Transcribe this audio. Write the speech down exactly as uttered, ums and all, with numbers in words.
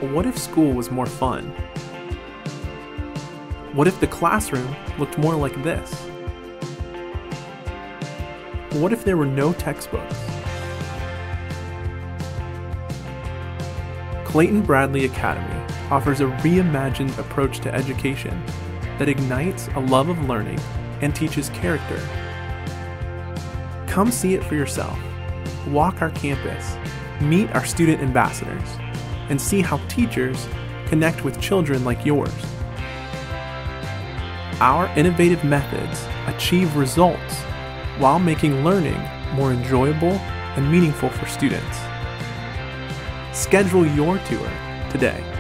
What if school was more fun? What if the classroom looked more like this? What if there were no textbooks? Clayton-Bradley Academy offers a reimagined approach to education that ignites a love of learning and teaches character. Come see it for yourself, walk our campus, meet our student ambassadors, and see how teachers connect with children like yours. Our innovative methods achieve results while making learning more enjoyable and meaningful for students. Schedule your tour today.